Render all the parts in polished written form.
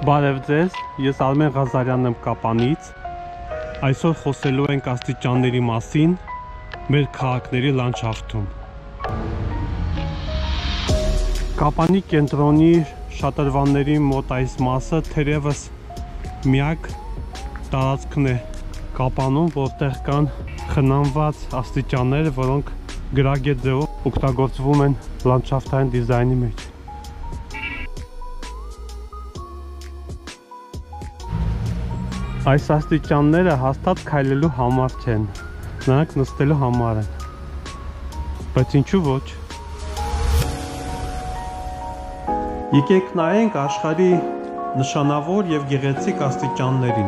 Բարև ձեզ, ես Արմեն Ղազարյանն եմ Կապանից։ Այսօր խոսելու ենք աստիճանների մասին մեր քաղաքների լանդշաֆտում։ Կապանի կենտրոնի շատրվանների մոտ այս մասը թերևս միակ տարածքն է Կապանում, որտեղ կան խնամված աստիճաններ, որոնք գրագետ ձևով օգտագործվում են լանդշաֆտային դիզայնի մեջ։ Այս աստիճանները հաստատ քայլելու համար չեն, նրանք նստելու համար են, բայց ինչու ոչ։ Եկեք նայենք աշխարհի նշանավոր և գեղեցիկ աստիճաններին։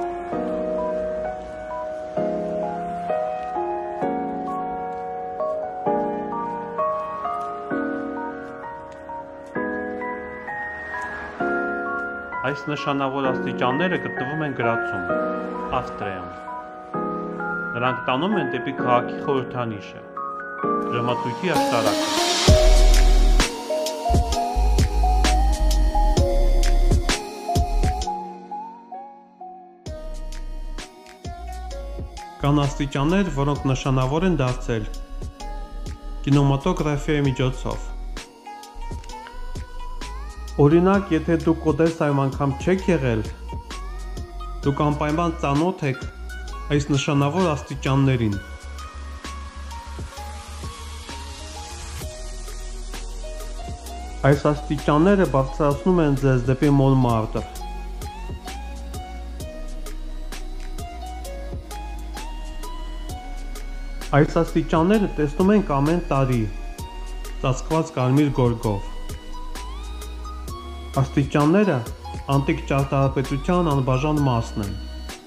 Այս նշանավոր աստիճանները գտնվում են Գրացում, Ավստրիայում։ Նրանք տանում են դեպի քաղաքի խորհրդանիշը, ժամացույցի աշտարակը։ Կան աստիճաններ, որոնք նշանավոր են դարձել կինեմատոգրաֆիայի միջոցով։ Օրինակ, եթե դուք Օդեսայում անգամ չեք եղել, դուք անպայման ծանոթ եք այս նշանավոր աստիճաններին։ Այս աստիճանները բարձրացնում են ձեզ դեպի Մոնմարտր։ Այս աստիճանները տեսնում ենք ամեն տարի, ծածկված կարմիր գորգով։ Աստիճանները անտիկ ճարտարապետության անբաժան մասն են։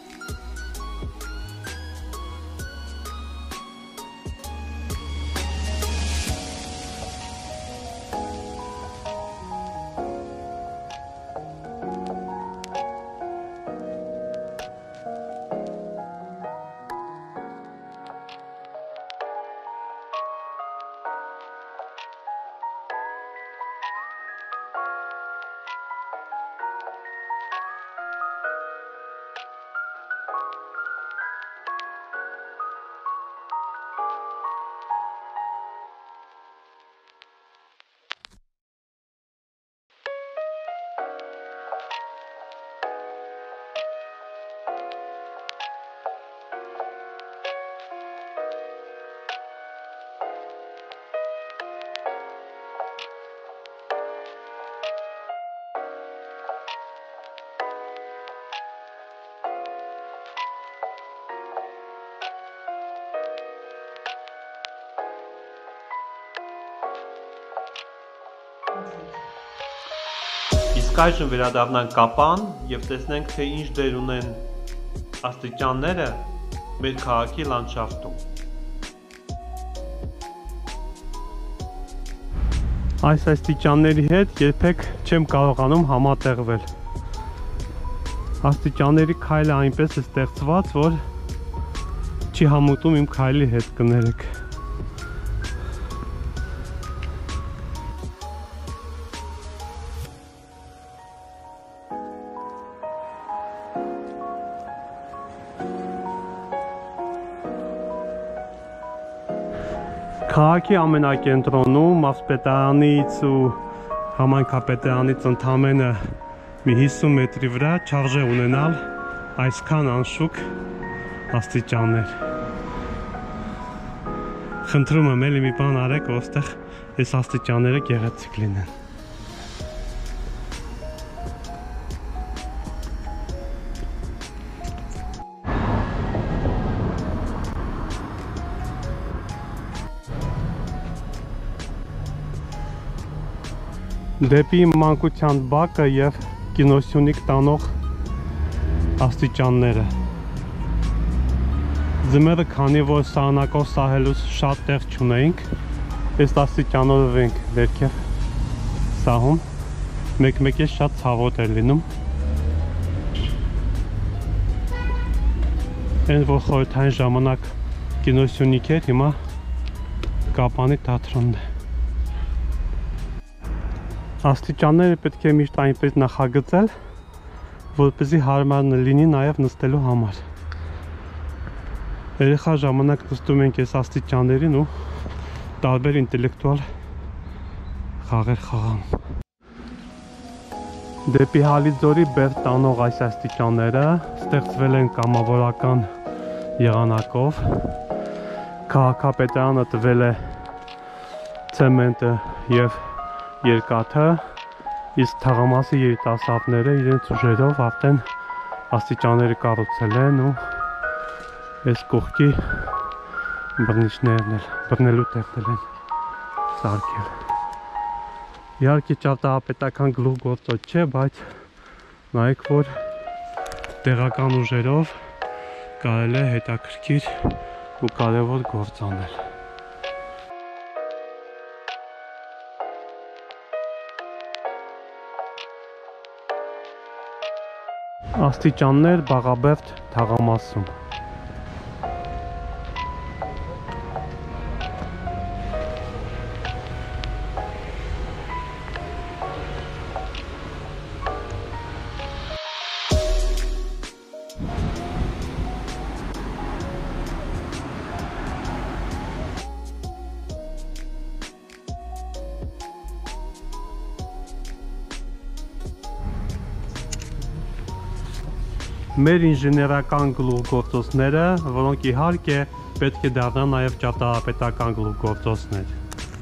Իսկ այժմ վերադառնանք Կապան և տեսնենք, թե ինչ դեր ունեն աստիճանները մեր քաղաքի լանդշաֆտում։ Այս աստիճանների հետ երբեք չեմ կարողանում համատեղվել։ Աստիճանների քայլը այնպես է ստեղծված, որ չի համուտում իմ քայլի հետ, կներեք։ Քաղաքի ամենակենտրոնում մարզպետարանից ու համայնքապետարանից ընդամենը մի 50 մետրի վրա չարժե ունենալ այսքան անշուք աստիճաններ։ Խնդրում եմ էլի մի բան արեք, որ այստեղ այս աստիճանները գեղեցիկ լինեն։ Դեպի մանկության բակը և կինոսյունիկ տանող աստիճանները։ Ձմեռը, քանի որ սահանակով սահելուց շատ տեղ չունեինք, այս աստիճանով ենք ներքև սահում, մեկ-մեկ է շատ ցավոտ էր լինում։ Այն որ խորհրդային ժամանակ կինոսյունիկ էր, հիմա Կապանի թատրոնն է։ Աստիճանները պետք է միշտ այնպես նախագծել, որպեսզի հարմար լինի նաև նստելու համար։ Երեխա ժամանակ նստում ենք այս աստիճաններին ու տարբեր ինտելեկտուալ խաղեր խաղանում։ Դեպի Հալիձորի բերդ տանող այս աստիճանները ստեղծվել են կամավորական եղանակով։ Քաղաքապետարանը տվել է ցեմենտը եւ երկաթը, իսկ թաղամասի երիտասարդները իրենց ուժերով արդեն աստիճանները կառուցել են ու այս կողքի բռնիչներն էլ բռնելու տեղել են սարքել։ Իհարկե ճարտարապետական գլուխգործոց չէ, բայց նայեք, որ տեղական ուժերով կարելի է հետաքրքիր ու կարևոր գործ անել։ Աստիճաններ Բաղաբերդ թաղամասում։ Մեր ինժեներական գլուխգործոցները, որոնք իհարկե պետք է դառնան նաև ճարտարապետական գլուխգործոցներ։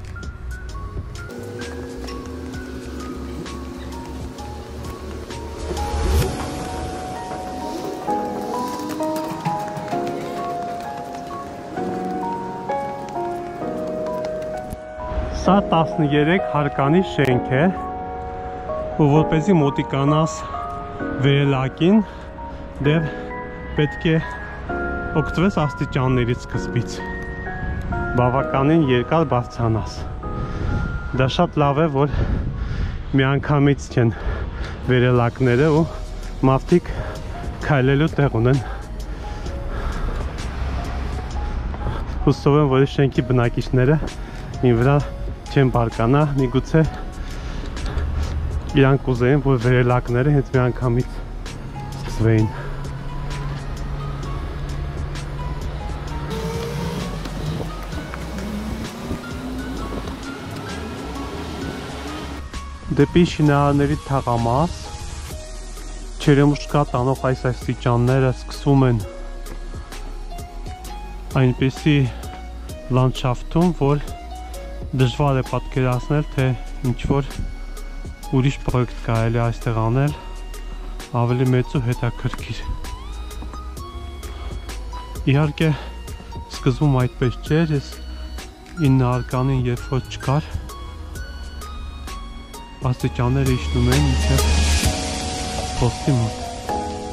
Սա 13 հարկանի շենք է, ու որպեսզի մոտիկանաս վերելակին, դեռ պետք է օգտվես աստիճաններից սկզբից, բավականին երկար բարձրանաս։ Դա շատ լավ է, որ միանգամից չեն վերելակները ու մարդիկ քայլելու տեղ ունեն։ Հուսով եմ, որ շենքի բնակիչները ին վրա չեն բարկանա, միգուցե իրանք ուզեին, որ վերելակները հենց միանգամից սկսվեին։ Դեպի շինարարների թաղամաս Չերեմուշկա տանող այս աստիճանները սկսվում են այնպիսի լանդշաֆտում, որ դժվար է պատկերացնել, թե ինչ-որ ուրիշ պրոյեկտ կարելի այստեղ անել ավելի մեծ ու հետաքրքիր։ Իհարկե սկզբում այդպես չէր, ես 9 հարկանին երբ որ չկար, աստիճանները իջնում են մինչև փոստի մոտ։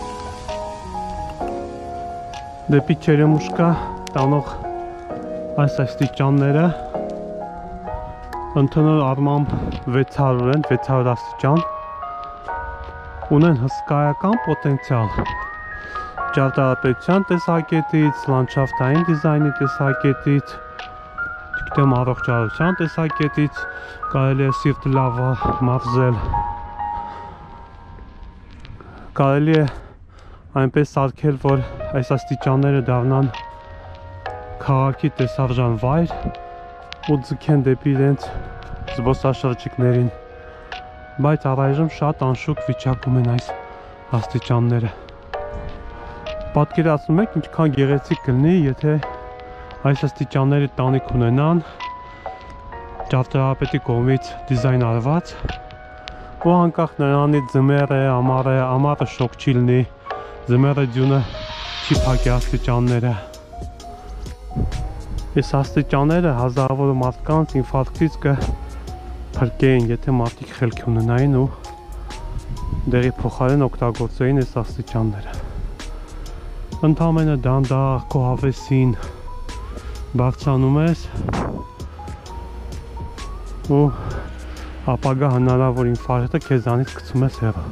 Դեպի Չերեմուշկա տանող այս աստիճանները ընդհանուր առմամբ 600 են, 600 աստիճան, ունեն հսկայական պոտենցիալ ճարտարապետության տեսակետից, լանդշաֆտային դիզայնի տեսակետից, գիտեմ առողջարության տեսակետից, կարելի է սիրտը լավ մավզել, կարելի է այնպես սարքել, որ այս աստիճանները դառնան քաղաքի տեսարժան վայր ու ձգեն դեպի իրենց զբոսաշրջիկներին, բայց առայժմ շատ անշուք վիճակում են այս աստիճանները։ Պատկերացնում եք ինչքան գեղեցիկ կլինի, եթե այս աստիճանները տանիք ունենան, ճարտարապետի կողմից դիզայն արված, ու անկախ նրանից ձմեռ է, ամառը շոկ չի լինի, ձմեռը ձյունը չի փակի աստիճանները։ Այս աստիճանները հազարավոր մարդկանց ինֆարկտից կփրկեին, եթե մարդիկ խելք ունենային ու դեղի փոխարեն օգտագործեին այս աստիճանները։ Ընդամենը դանդաղ քո հավեսին բարձրանում ես ու ապագա հնարավոր ինֆարկտը քեզանից գցում ես հեռու։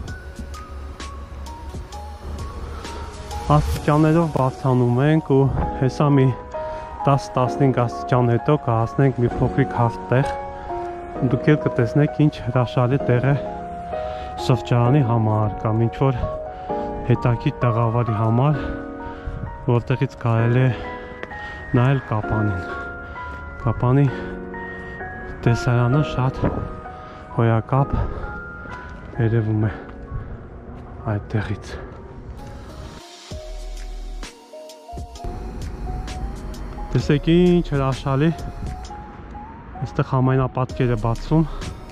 Աստիճաններով բարձրանում ենք ու հեսա մի 10-15 աստիճան հետո կհասնենք մի փոքրիկ հարթ տեղ, դուք էլ կտեսնեք ինչ հրաշալի տեղ է շրջարանի համար կամ ինչ որ հետաքրքիր տաղավարի համար, որտեղից կարելի է նայել Կապանին։ Կապանի տեսարանը շատ հոյակապ երևում է այդտեղից։ Տեսեք ինչ հրաշալի, այստեղ համայնապատկեր է բացում։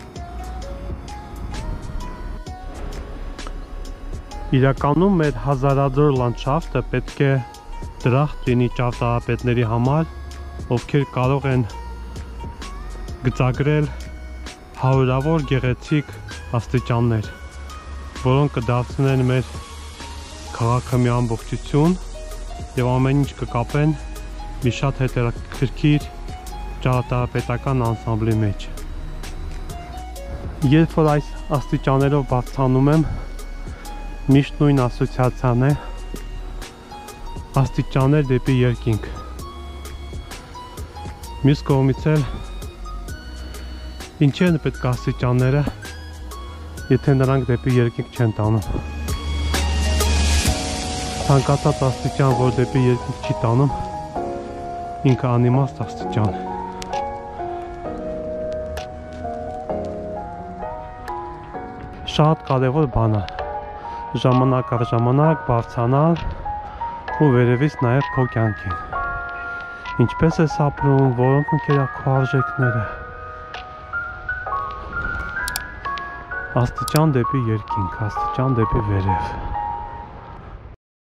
Իրականում մեր հազարաձոր լանդշաֆտը պետք է դրախտ լինի ճարտարապետների համար, ովքեր կարող են գծագրել հարյուրավոր գեղեցիկ աստիճաններ, որոնք կդարձնեն մեր քաղաքը մի ամբողջություն եւ ամեն ինչ կկապեն մի շատ հետաքրքիր ճարտարապետական անսամբլի մեջ։ Երբ որ այս աստիճաններով բարձրանում եմ, միշտ նույն ասոցիացիան է՝ աստիճաններ դեպի երկինք։ Մյուս կողմից էլ ինչի են պետք աստիճանները, եթե նրանք դեպի երկինք չեն տանում։ Ցանկացած աստիճան, որ դեպի երկինք չի տանում, ինքը անիմաստ աստիճան է։ Շատ կարևոր բան է ժամանակ առ ժամանակ բարձրանալ ու վերևից նայել քո կյանքին։ Ինչպես ես ապրում, որոնք են քո արժեքները։ Աստիճան դեպի երկինք, աստիճան դեպի վերև։